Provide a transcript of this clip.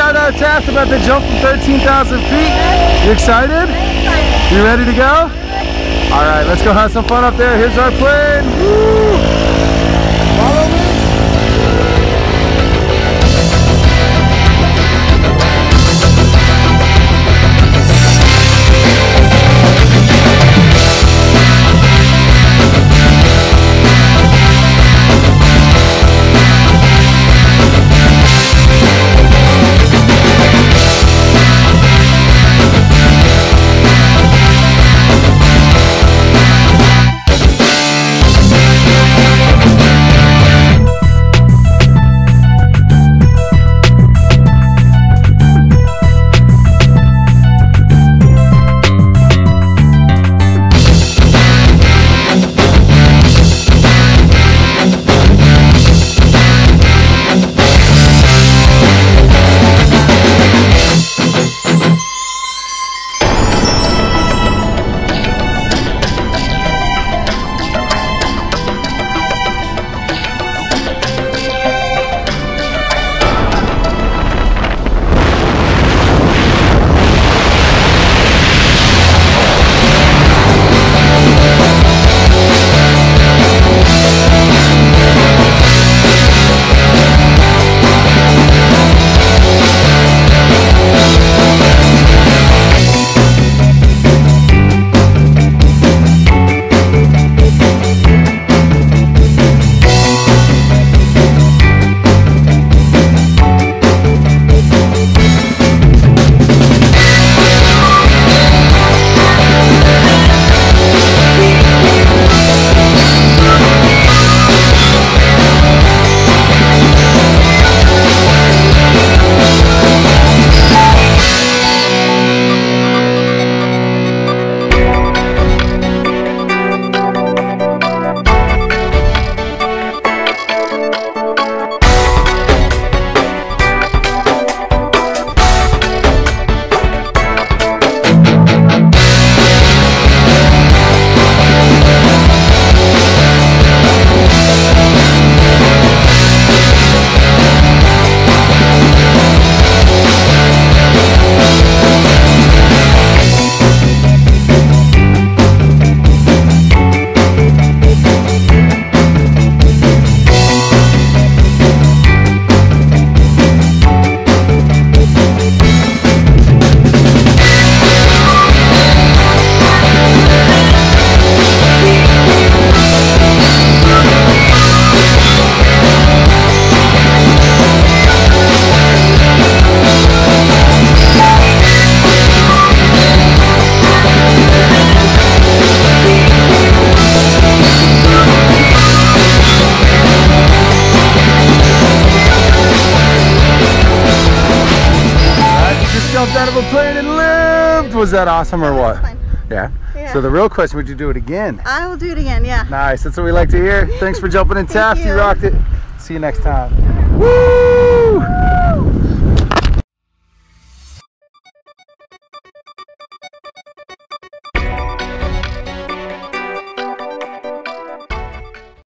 Skydive Taft, about to jump from 13,000 feet. You excited? You ready to go? All right, let's go have some fun up there. Here's our plane. Woo! Follow me. Out of a plane and lived. Was that awesome or what? Yeah. So the real question, would you do it again? I will do it again, yeah. Nice. That's what we like to hear. Thanks for jumping in, Taft. You rocked it. See you next time. Woo!